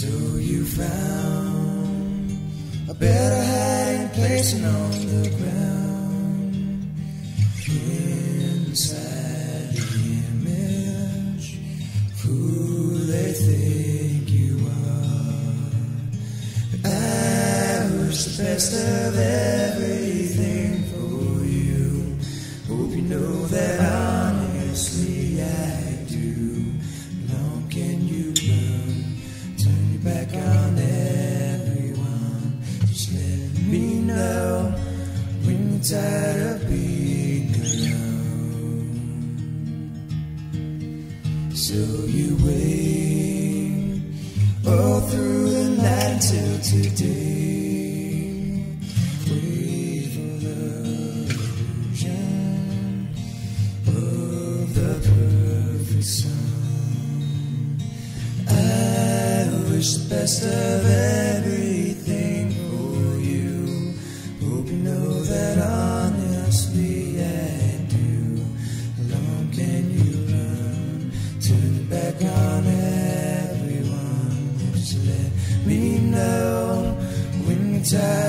So you found a better hiding place than on the ground, inside the image of who they think you are. I wish the best of everything for you. Hope you know that honestly I do. Long can you burn? Turn your back on everyone. Just let me know when you're tired of being alone. So you wait all through the night till today. Wait for the illusion of the perfect sun. I wish the best of everything for you. Hope you know that honestly I do. How long can you run? Turn your back on everyone. Just let me know when you're tired